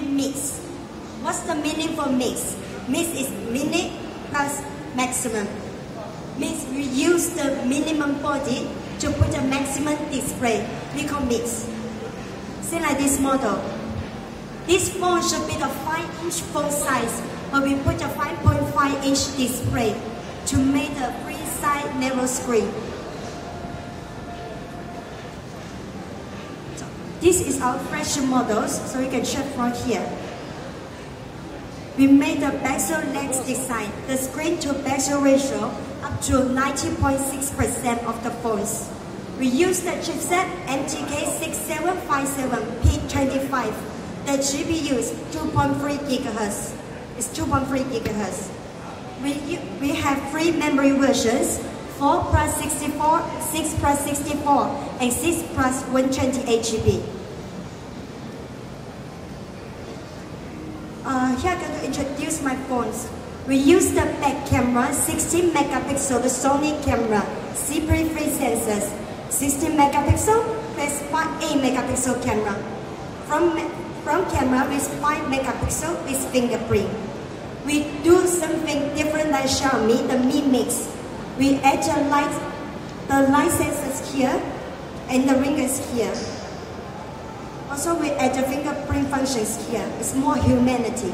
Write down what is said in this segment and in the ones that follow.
mix. What's the meaning for mix? Mix is minute plus maximum. Means we use the minimum body to put a maximum display. We call mix. See like this model. This phone should be the 5-inch phone size, but we put a 5.5-inch display to make a free-side narrow screen. So this is our fresh models, so you can check from here. We made the bezel lens design, the screen to bezel ratio up to 90.6% of the phones. We use the chipset MTK6757P25. The GPU is 2.3 GHz. It's 2.3 GHz. We have 3 memory versions, 4 plus 64, 6 plus 64, and 6 plus 128 GB. Here I'm going to introduce my phones. We use the back camera, 16 megapixel, the Sony camera, CP3 sensors, 16 megapixel plus 8 megapixel camera. Front camera with 5 megapixel with fingerprint. We do something different like Xiaomi, the Mi Mix. We add the light sensors here and the ring is here. Also, we add the fingerprint functions here. It's more humanity.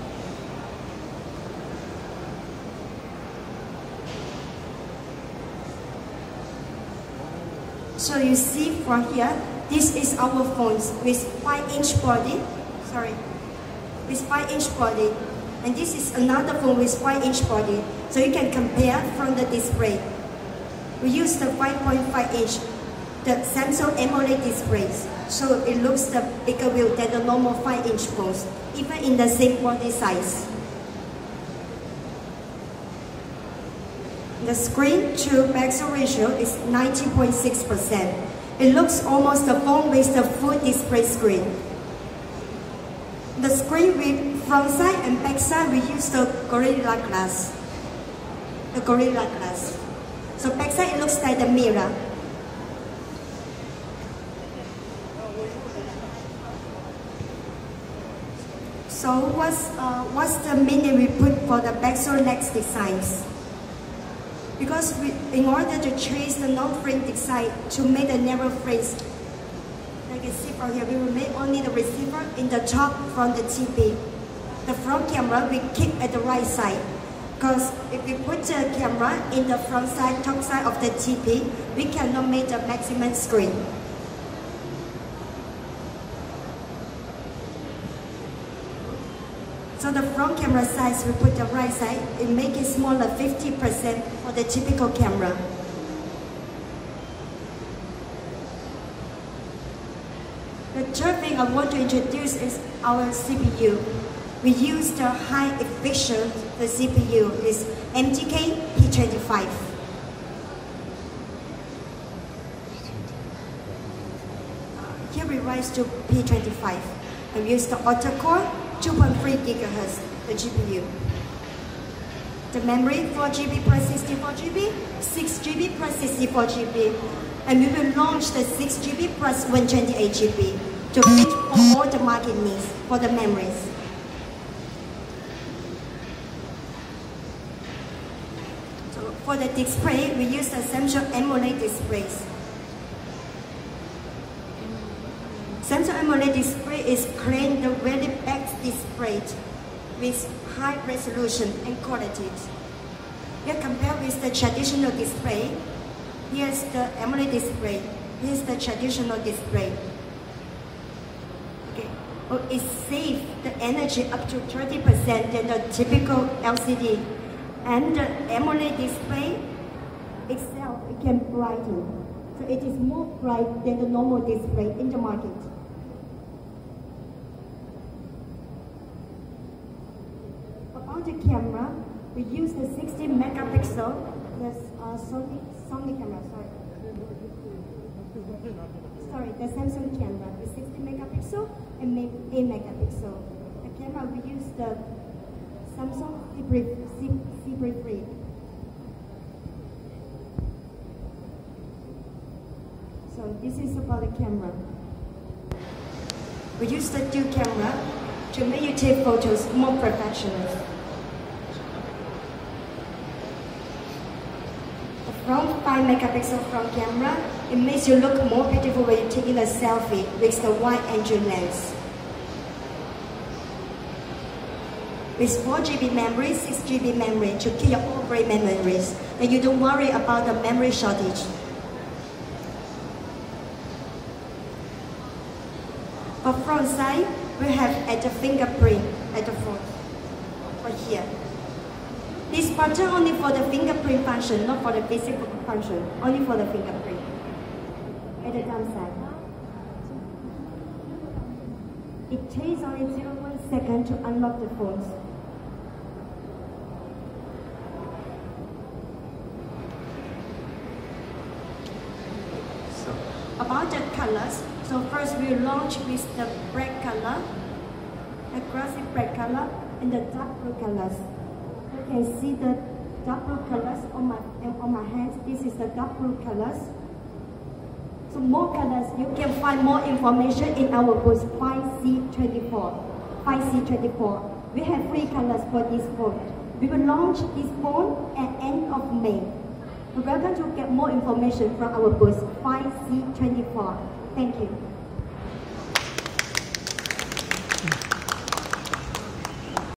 So you see from here, this is our phones with 5-inch body. With 5-inch body. And this is another phone with 5-inch body. So you can compare from the display. We use the 5.5-inch, the Samsung AMOLED displays. So it looks the bigger view than the normal 5-inch phones, even in the same body size. The screen to bezel ratio is 90.6%. It looks almost the phone with the full display screen. The screen with front side and back side, we use the Gorilla Glass. The Gorilla Glass. So back side, it looks like the mirror. So what's the meaning we put for the bezel lens designs? Because in order to change the non-frame design to make the narrow frames, like you see from here, we will make only the receiver in the top from the TP. The front camera we keep at the right side. Because if we put the camera in the front side, top side of the TP, we cannot make the maximum screen. So the front camera size, we put the right side, it make it smaller, 50% for the typical camera. The third thing I want to introduce is our CPU. We use the high efficient, the CPU is MTK P25. Here we rise to P25 and we use the octa-core 2.3 GHz, the GPU. The memory 4 GB plus 64 GB, 6 GB plus 64 GB, and we will launch the 6 GB plus 128 GB to fit for all the market needs for the memories. So for the display, we use the Samsung AMOLED displays. Samsung AMOLED display is clean, the very back display with high resolution and quality. Here compared with the traditional display, here's the AMOLED display, here's the traditional display. Okay, well, it saves the energy up to 30% than the typical LCD. And the AMOLED display itself, it can brighten. So it is more bright than the normal display in the market. About the camera, we use the 16 megapixel, the Sony camera, the Samsung camera with 16 megapixel and 8 megapixel. The camera, we use the Samsung CP3. So this is about the camera. We use the dual camera. to make you take photos more professional. The front 5 megapixel front camera, it makes you look more beautiful when you're taking a selfie with the wide angle lens. With 4GB memory, 6GB memory to keep your own great memories, and you don't worry about the memory shortage. For front side, we have at the fingerprint at the front, right here. This button only for the fingerprint function, not for the physical function, only for the fingerprint. At the downside. It takes only 0.1 second to unlock the phones. About the colors, so first we launch with the black color, aggressive black color, and the dark blue colors. You can see the dark blue colors on my hands. This is the dark blue colors. So more colors, you can find more information in our booth 5C24. 5C24. We have 3 colors for this phone. We will launch this phone at end of May. You're welcome to get more information from our booth 5C24. Thank you.